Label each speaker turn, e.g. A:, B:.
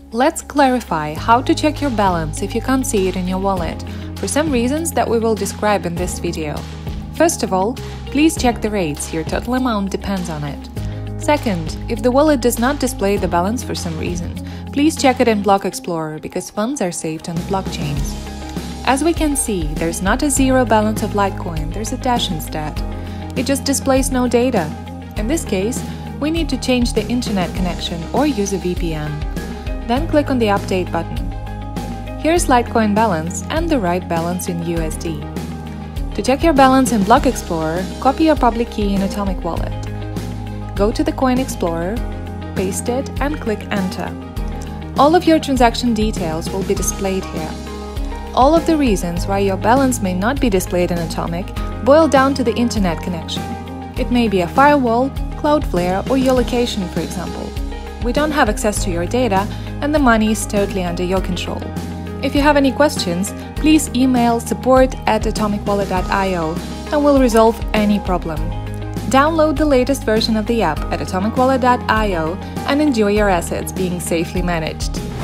A: Let's clarify how to check your balance if you can't see it in your wallet, for some reasons that we will describe in this video. First of all, please check the rates, your total amount depends on it. Second, if the wallet does not display the balance for some reason, please check it in Block Explorer because funds are saved on the blockchains. As we can see, there's not a zero balance of Litecoin, there's a dash instead. It just displays no data. In this case, we need to change the internet connection or use a VPN. Then click on the Update button. Here's Litecoin balance and the right balance in USD. To check your balance in Block Explorer, copy your public key in Atomic Wallet. Go to the Coin Explorer, paste it and click Enter. All of your transaction details will be displayed here. All of the reasons why your balance may not be displayed in Atomic boil down to the internet connection. It may be a firewall, Cloudflare or your location, for example. We don't have access to your data and the money is totally under your control. If you have any questions, please email support@atomicwallet.io and we'll resolve any problem. Download the latest version of the app at atomicwallet.io and enjoy your assets being safely managed.